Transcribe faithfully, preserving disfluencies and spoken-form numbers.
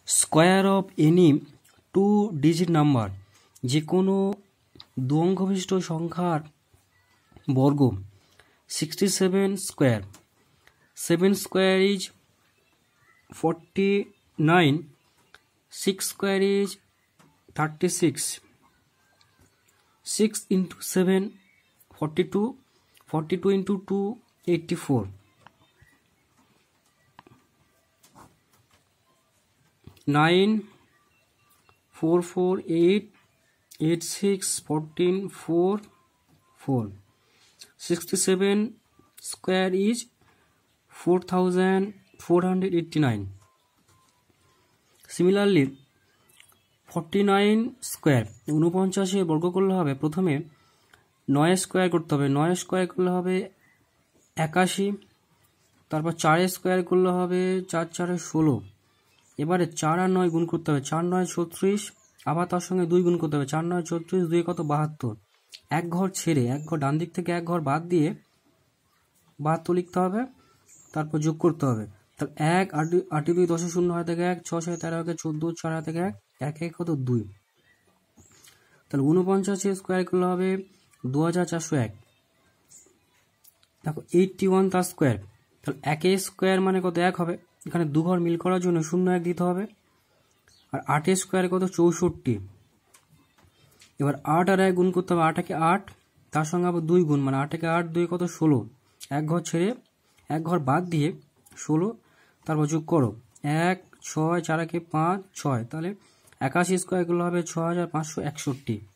Square of any two digit number, যে কোনো দু অঙ্ক বিশিষ্ট সংখ্যার বর্গ। Sixty seven square, seven square is forty nine, six square is thirty six, six into seven forty two, forty two into two eighty four, nine four four eight eight six fourteen four four, sixty seven square is four thousand four hundred eighty nine. Similarly forty nine square, উনপঞ্চাশে বর্গ করলে হবে, প্রথমে নয় square করতে হবে, নয় square করলে হবে একাশি, তারপর চার স্কোয়ার করলে হবে চার চারে ষোলো, এবারে চার আর নয় গুণ করতে হবে, চার নয় ছত্রিশ, আবার তার সঙ্গে দুই গুণ করতে হবে, চার নয় ছত্রিশ, দুই কত বাহাত্তর, এক ঘর ছেড়ে এক ঘর ডান দিক থেকে এক ঘর বাদ দিয়ে বাহাত্তর লিখতে হবে, তারপর যোগ করতে হবে। তাহলে এক আটি আটি দুই দশে শূন্য হয় থেকে এক, ছয় ছয় তেরো থেকে চোদ্দ, ছয় হয় থেকে এক, এক এক কত দুই, তাহলে উনপঞ্চাশে স্কোয়ার করলে হবে দু হাজার চারশো এক। দেখো এইটটি ওয়ান তার স্কোয়ার, তাহলে একে স্কোয়ার মানে কত এক হবে, এখানে দু ঘর মিল করার জন্য শূন্য এক দিতে হবে। আর আটে স্কোয়ার কত চৌষট্টি, এবার আট আর এক গুণ করতে হবে, আট একে আট, তার সঙ্গে আবার দুই গুণ, মানে আট একে আট, দুই কত ষোলো, এক ঘর ছেড়ে এক ঘর বাদ দিয়ে ষোলো, তারপর যোগ করো এক, ছয়, চার একে পাঁচ, ছয়, তাহলে একাশি স্কোয়ার করলে হবে ছ হাজার পাঁচশো একষট্টি।